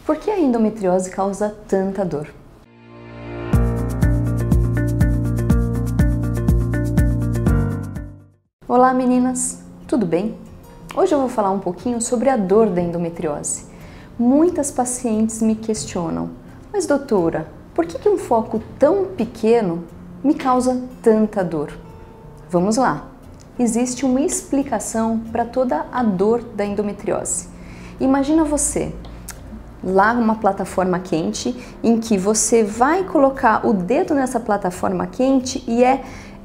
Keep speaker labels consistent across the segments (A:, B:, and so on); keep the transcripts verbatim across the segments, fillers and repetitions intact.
A: Por que a endometriose causa tanta dor? Olá meninas, tudo bem? Hoje eu vou falar um pouquinho sobre a dor da endometriose. Muitas pacientes me questionam, mas doutora, por que que um foco tão pequeno me causa tanta dor? Vamos lá! Existe uma explicação para toda a dor da endometriose. Imagina você, lá numa plataforma quente, em que você vai colocar o dedo nessa plataforma quente e é,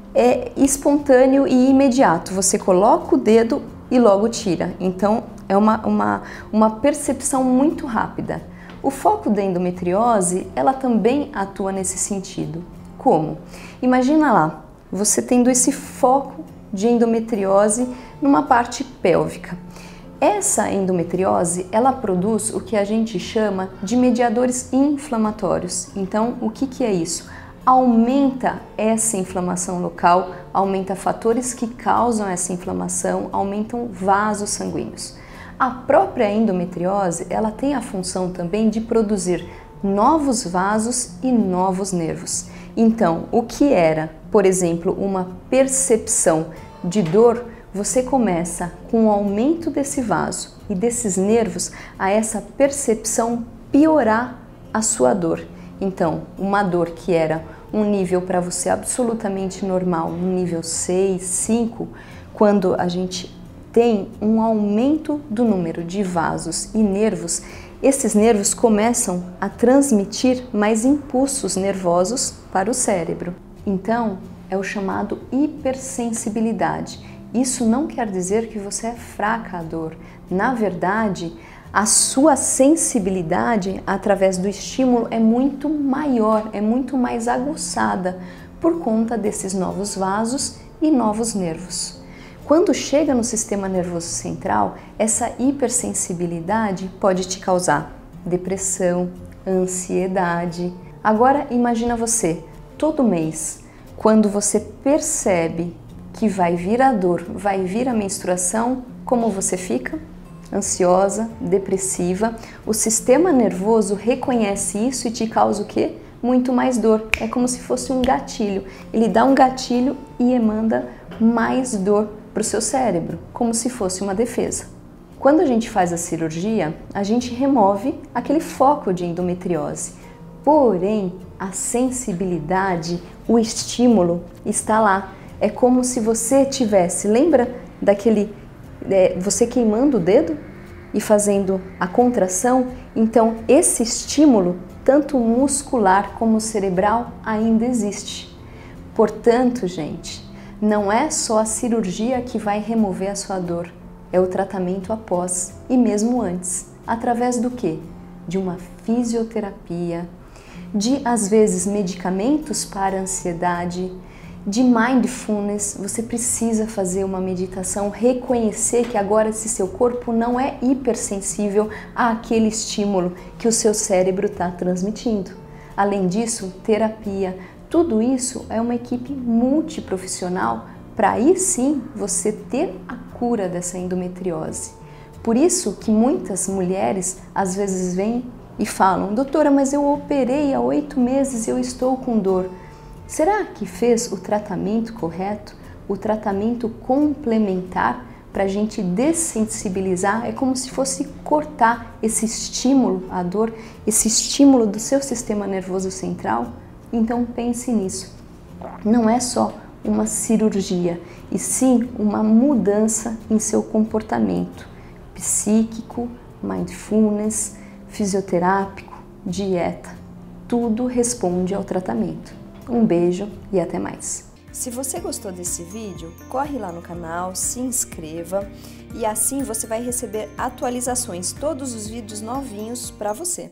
A: é espontâneo e imediato. Você coloca o dedo e logo tira. Então é uma, uma, uma percepção muito rápida. O foco da endometriose, ela também atua nesse sentido. Como? Imagina lá, você tendo esse foco de endometriose numa parte pélvica. Essa endometriose, ela produz o que a gente chama de mediadores inflamatórios. Então, o que que é isso? Aumenta essa inflamação local, aumenta fatores que causam essa inflamação, aumentam vasos sanguíneos. A própria endometriose, ela tem a função também de produzir novos vasos e novos nervos. Então, o que era, por exemplo, uma percepção de dor, você começa com o aumento desse vaso e desses nervos a essa percepção piorar a sua dor. Então, uma dor que era um nível para você absolutamente normal, um nível seis, cinco, quando a gente tem um aumento do número de vasos e nervos, esses nervos começam a transmitir mais impulsos nervosos para o cérebro. Então, é o chamado hipersensibilidade. Isso não quer dizer que você é fraca à dor. Na verdade, a sua sensibilidade através do estímulo é muito maior, é muito mais aguçada por conta desses novos vasos e novos nervos. Quando chega no sistema nervoso central, essa hipersensibilidade pode te causar depressão, ansiedade. Agora imagina você, todo mês, quando você percebe que vai vir a dor, vai vir a menstruação, como você fica? Ansiosa, depressiva. O sistema nervoso reconhece isso e te causa o quê? Muito mais dor. É como se fosse um gatilho. Ele dá um gatilho e emanda mais dor para o seu cérebro, como se fosse uma defesa. Quando a gente faz a cirurgia, a gente remove aquele foco de endometriose. Porém, a sensibilidade, o estímulo está lá. É como se você tivesse, lembra daquele, é, você queimando o dedo e fazendo a contração? Então esse estímulo, tanto muscular como cerebral, ainda existe. Portanto, gente, não é só a cirurgia que vai remover a sua dor, é o tratamento após e mesmo antes. Através do quê? De uma fisioterapia, de às vezes medicamentos para ansiedade, de mindfulness. Você precisa fazer uma meditação, reconhecer que agora esse seu corpo não é hipersensível àquele estímulo que o seu cérebro está transmitindo. Além disso, terapia. Tudo isso é uma equipe multiprofissional para aí sim você ter a cura dessa endometriose. Por isso que muitas mulheres às vezes vêm e falam: doutora, mas eu operei há oito meses e eu estou com dor. Será que fez o tratamento correto, o tratamento complementar para a gente dessensibilizar? É como se fosse cortar esse estímulo à dor, esse estímulo do seu sistema nervoso central? Então pense nisso. Não é só uma cirurgia, e sim uma mudança em seu comportamento psíquico, mindfulness, fisioterápico, dieta. Tudo responde ao tratamento. Um beijo e até mais!
B: Se você gostou desse vídeo, corre lá no canal, se inscreva e assim você vai receber atualizações, todos os vídeos novinhos para você.